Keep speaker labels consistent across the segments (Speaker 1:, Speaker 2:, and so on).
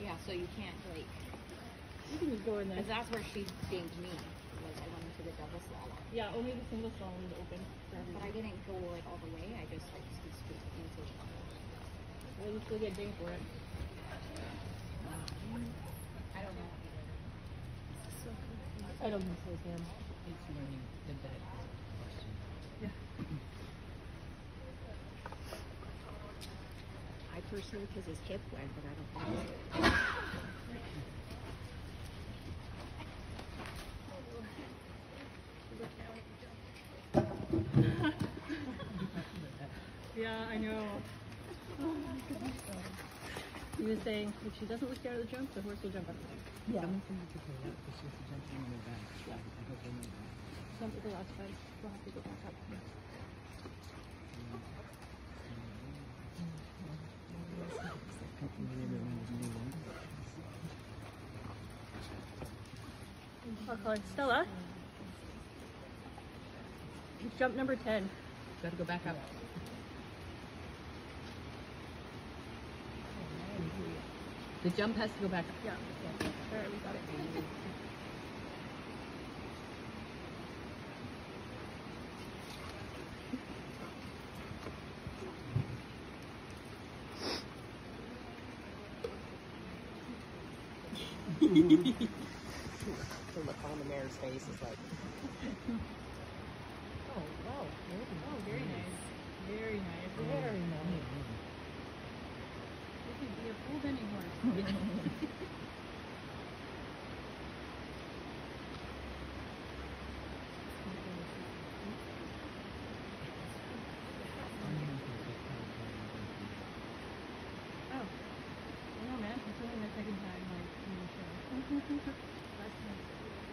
Speaker 1: Yeah, so you can't like.
Speaker 2: You can just go in there.
Speaker 1: Because that's where she dinged me. Like I went into the double slalom.
Speaker 2: Yeah, only the single slalom is open.
Speaker 1: But I didn't go like all the way. I just like scoot into it.
Speaker 2: Well, you still get dinged for it.
Speaker 1: I don't know.
Speaker 2: I don't think so, Sam.
Speaker 3: It's learning the bed question.
Speaker 2: Yeah.
Speaker 1: I personally, because his hip went, but I don't think so.
Speaker 2: Yeah, I know. He was saying, if she doesn't look scared of the jump, the horse will jump up the bank.
Speaker 3: Yeah. Someone said you could pay that because she has to jump in the back. Yeah. I hope they know that.
Speaker 2: Jump at the last time. We'll have to go back up. I'll call her Stella. Jump number 10.
Speaker 3: Gotta go back up. The jump has to go back up.
Speaker 2: Yeah. Alright, we got it.
Speaker 3: The look on the mare's face is like, oh, wow.
Speaker 2: Oh, very nice. Very nice.
Speaker 3: Very nice.
Speaker 2: This would be a full bending horse. Oh. I know, man. It's only my second time, like, in the show. Last time.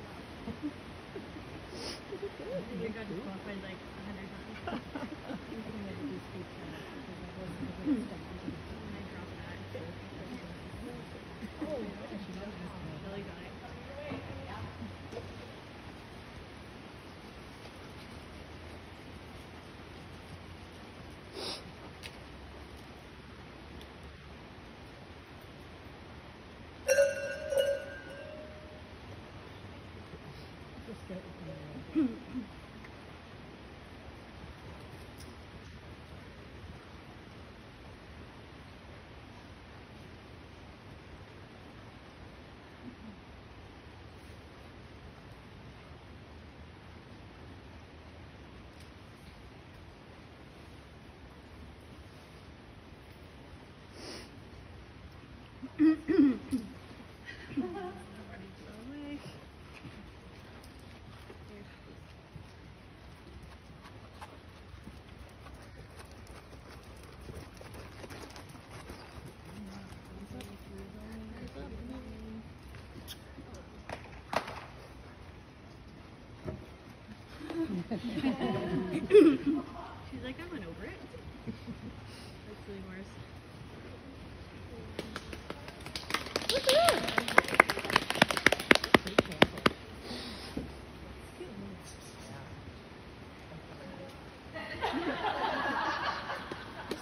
Speaker 2: I think I got disqualified like 100 times. I think I'm going to do speed tennis because I wasn't a good step. And I dropped that. Oh, Shelley got it. She's like, I went over it. That's really worse.